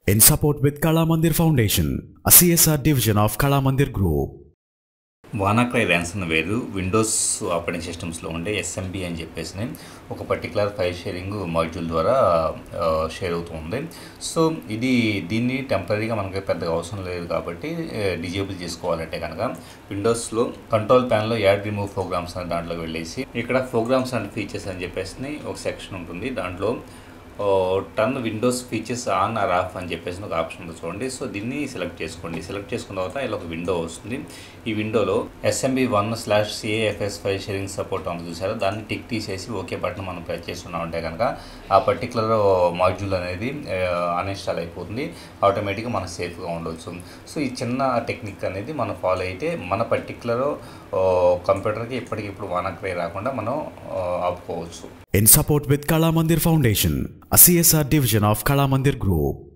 in support with Kalamandir Foundation, a CSR division of Kalamandir Group. Wannacry ransomware Windows operating సిస్టమ్స్లో ఉండే SMB అని చెప్పేసి ఒక particular file sharing module ద్వారా share అవుతుంది. సో దీన్ని టెంపరీగా మనకి పెద్దగా అవసరం లేదు కాబట్టి డిజేబుల్ చేసుకోవాలంటే కనుక విండోస్లో కంట్రోల్ ప్యాన్లో యాడ్ రిమూవ్ ప్రోగ్రామ్స్ అనే దాంట్లోకి వెళ్ళేసి ఇక్కడ ప్రోగ్రామ్స్ అండ్ ఫీచర్స్ అని చెప్పేసి ఒక సెక్షన్ ఉంటుంది. దాంట్లో turn Windows features on or off అని చెప్పేసి ఒక ఆప్షన్ ఉంది చూడండి. సో దీన్ని సెలెక్ట్ చేసుకోండి. సెలెక్ట్ చేసుకున్న తర్వాత ఇలా ఒక విండో వస్తుంది. ఈ విండోలో SMB1/CAFS ఫైల్ షేరింగ్ సపోర్ట్ అని చూసారు. దాన్ని టిక్ తీసేసి ఓకే బటన్ మనం ప్రెస్ చేస్తున్నామంటే కనుక ఆ పర్టికులర్ మాడ్యూల్ అనేది అన్ఇన్స్టాల్ అయిపోతుంది. ఆటోమేటిక్గా మనం సేఫ్గా ఉండవచ్చు. సో ఈ చిన్న టెక్నిక్ అనేది మనం ఫాలో అయితే మన పర్టికులర్ కంప్యూటర్కి ఇప్పటికిప్పుడు Wannacry రాకుండా మనం ఆపుకోవచ్చు. In support with Kalamandir Foundation, a CSR division of Kalamandir Group.